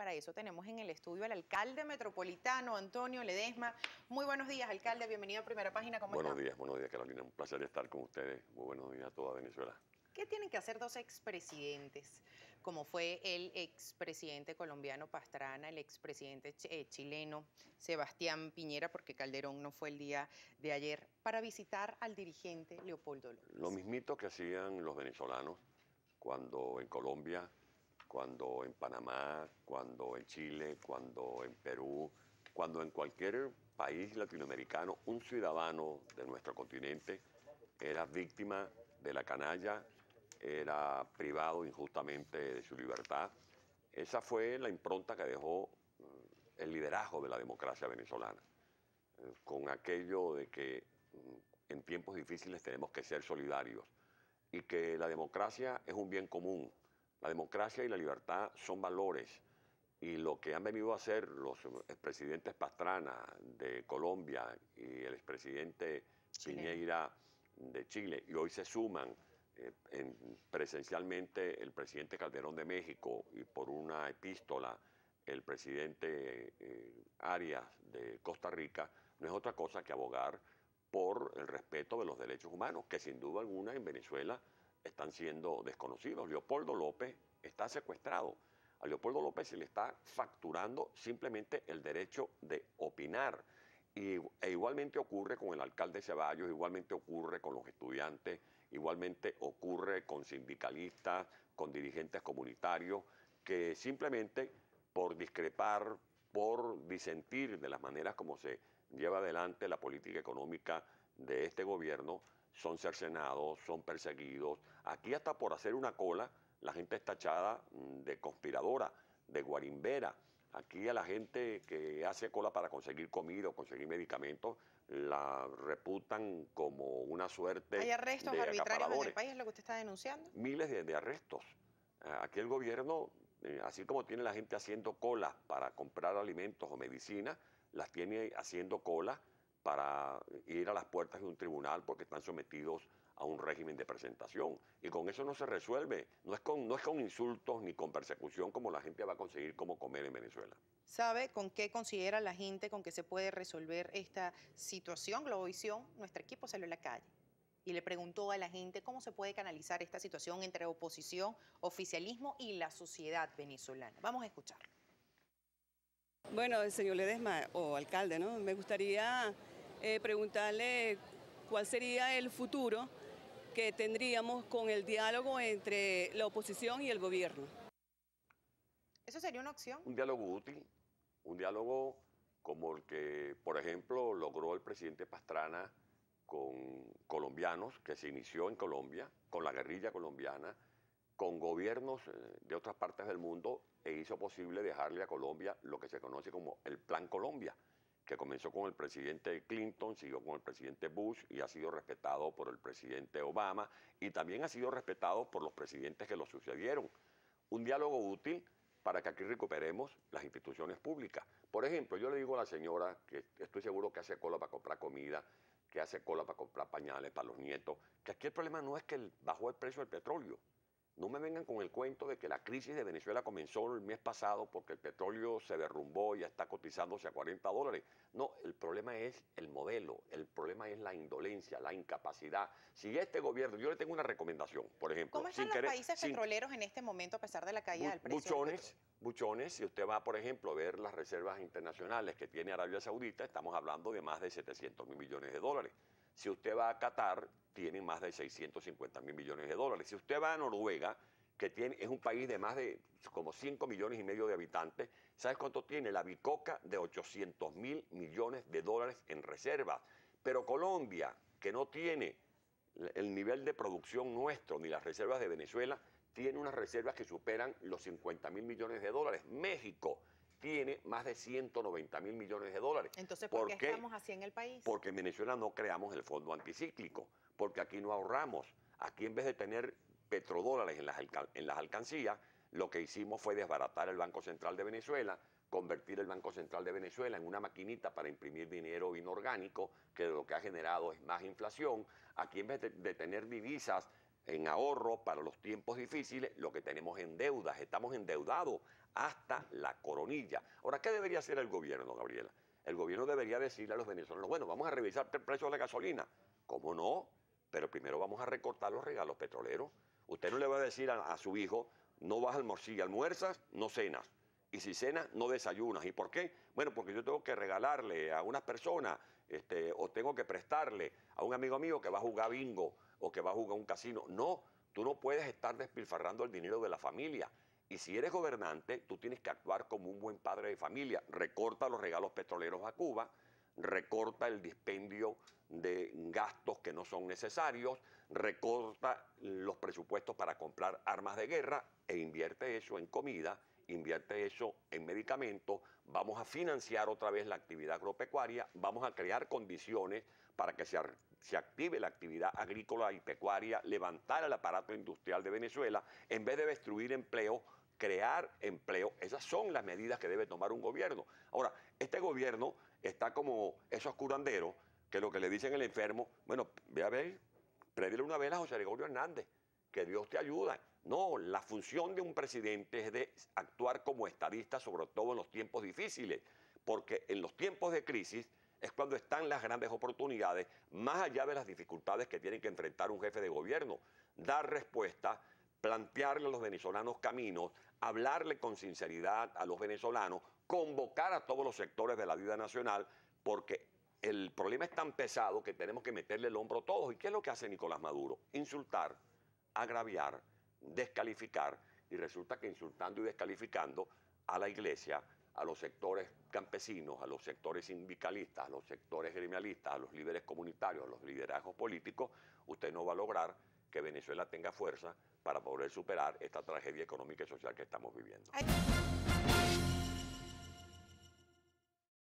para eso tenemos en el estudio al alcalde metropolitano, Antonio Ledesma. Muy buenos días, alcalde. Bienvenido a Primera Página. ¿Cómo está? Buenos días, Carolina. Un placer estar con ustedes. Muy buenos días a toda Venezuela. ¿Qué tienen que hacer dos expresidentes, como fue el expresidente colombiano Pastrana, el expresidente chileno Sebastián Piñera, porque Calderón no fue el día de ayer, para visitar al dirigente Leopoldo López? Lo mismito que hacían los venezolanos cuando en Colombia, cuando en Panamá, cuando en Chile, cuando en Perú, cuando en cualquier país latinoamericano un ciudadano de nuestro continente era víctima de la canalla, era privado injustamente de su libertad. Esa fue la impronta que dejó el liderazgo de la democracia venezolana, con aquello de que en tiempos difíciles tenemos que ser solidarios y que la democracia es un bien común. La democracia y la libertad son valores y lo que han venido a hacer los expresidentes Pastrana de Colombia y el expresidente Piñera de Chile, y hoy se suman presencialmente el presidente Calderón de México y por una epístola el presidente Arias de Costa Rica, no es otra cosa que abogar por el respeto de los derechos humanos, que sin duda alguna en Venezuela están siendo desconocidos. Leopoldo López está secuestrado. A Leopoldo López se le está facturando simplemente el derecho de opinar. E igualmente ocurre con el alcalde Ceballos, igualmente ocurre con los estudiantes, igualmente ocurre con sindicalistas, con dirigentes comunitarios, que simplemente por discrepar, por disentir de las maneras como se lleva adelante la política económica de este gobierno, son cercenados, son perseguidos. Aquí hasta por hacer una cola, la gente es tachada de conspiradora, de guarimbera. Aquí a la gente que hace cola para conseguir comida o conseguir medicamentos, la reputan como una suerte ¿Hay arrestos de arbitrarios en el acaparadores. país, es lo que usted está denunciando? Miles de arrestos. Aquí el gobierno, así como tiene la gente haciendo cola para comprar alimentos o medicinas, las tiene haciendo cola para ir a las puertas de un tribunal porque están sometidos a un régimen de presentación. Y con eso no se resuelve. No es con insultos ni con persecución como la gente va a conseguir cómo comer en Venezuela. ¿Sabe con qué considera la gente con que se puede resolver esta situación? Globovisión, nuestro equipo salió a la calle y le preguntó a la gente cómo se puede canalizar esta situación entre oposición, oficialismo y la sociedad venezolana. Vamos a escuchar. Bueno, señor Ledesma, o alcalde, ¿no? Me gustaría preguntarle cuál sería el futuro que tendríamos con el diálogo entre la oposición y el gobierno. ¿Eso sería una opción? Un diálogo útil, un diálogo como el que, por ejemplo, logró el presidente Pastrana con colombianos, que se inició en Colombia, con la guerrilla colombiana, con gobiernos de otras partes del mundo, e hizo posible dejarle a Colombia lo que se conoce como el Plan Colombia, que comenzó con el presidente Clinton, siguió con el presidente Bush y ha sido respetado por el presidente Obama y también ha sido respetado por los presidentes que lo sucedieron. Un diálogo útil para que aquí recuperemos las instituciones públicas. Por ejemplo, yo le digo a la señora que estoy seguro que hace cola para comprar comida, que hace cola para comprar pañales para los nietos, que aquí el problema no es que bajó el precio del petróleo. No me vengan con el cuento de que la crisis de Venezuela comenzó el mes pasado porque el petróleo se derrumbó y ya está cotizándose a $40. No, el problema es el modelo, el problema es la indolencia, la incapacidad. Si este gobierno, yo le tengo una recomendación, por ejemplo. ¿Cómo están los países petroleros en este momento a pesar de la caída del precio del petróleo? Buchones, si usted va, por ejemplo, a ver las reservas internacionales que tiene Arabia Saudita, estamos hablando de más de 700.000 millones de dólares. Si usted va a Qatar, tienen más de 650.000 millones de dólares. Si usted va a Noruega, que es un país de más de como 5,5 millones de habitantes, ¿sabes cuánto tiene? La bicoca de 800.000 millones de dólares en reservas. Pero Colombia, que no tiene el nivel de producción nuestro ni las reservas de Venezuela, tiene unas reservas que superan los 50.000 millones de dólares. México tiene más de 190.000 millones de dólares. Entonces, ¿por qué estamos así en el país? Porque en Venezuela no creamos el fondo anticíclico, porque aquí no ahorramos. Aquí en vez de tener petrodólares en las alcancías, lo que hicimos fue desbaratar el Banco Central de Venezuela, convertir el Banco Central de Venezuela en una maquinita para imprimir dinero inorgánico, que lo que ha generado es más inflación. Aquí en vez de tener divisas en ahorro para los tiempos difíciles, lo que tenemos en deudas. Estamos endeudados hasta la coronilla. Ahora, ¿qué debería hacer el gobierno, Gabriela? El gobierno debería decirle a los venezolanos, bueno, vamos a revisar el precio de la gasolina. ¿Cómo no? Pero primero vamos a recortar los regalos petroleros. Usted no le va a decir a su hijo, no vas a almorzar, si almuerzas, no cenas. Y si cenas, no desayunas. ¿Y por qué? Bueno, porque yo tengo que regalarle a unas personas o tengo que prestarle a un amigo mío que va a jugar bingo o que va a jugar un casino. No, tú no puedes estar despilfarrando el dinero de la familia. Y si eres gobernante, tú tienes que actuar como un buen padre de familia. Recorta los regalos petroleros a Cuba, recorta el dispendio de gastos que no son necesarios, recorta los presupuestos para comprar armas de guerra e invierte eso en comida, invierte eso en medicamentos. Vamos a financiar otra vez la actividad agropecuaria, vamos a crear condiciones para que se active la actividad agrícola y pecuaria, levantar el aparato industrial de Venezuela, en vez de destruir empleo, crear empleo. Esas son las medidas que debe tomar un gobierno. Ahora, este gobierno está como esos curanderos que lo que le dicen al enfermo, bueno, ve a ver, prédile una vela a José Gregorio Hernández, que Dios te ayuda. No, la función de un presidente es de actuar como estadista, sobre todo en los tiempos difíciles, porque en los tiempos de crisis es cuando están las grandes oportunidades, más allá de las dificultades que tiene que enfrentar un jefe de gobierno. Dar respuesta, plantearle a los venezolanos caminos, hablarle con sinceridad a los venezolanos, convocar a todos los sectores de la vida nacional, porque el problema es tan pesado que tenemos que meterle el hombro a todos. ¿Y qué es lo que hace Nicolás Maduro? Insultar, agraviar, descalificar, y resulta que insultando y descalificando a la iglesia, a los sectores campesinos, a los sectores sindicalistas, a los sectores gremialistas, a los líderes comunitarios, a los liderazgos políticos, usted no va a lograr que Venezuela tenga fuerza para poder superar esta tragedia económica y social que estamos viviendo.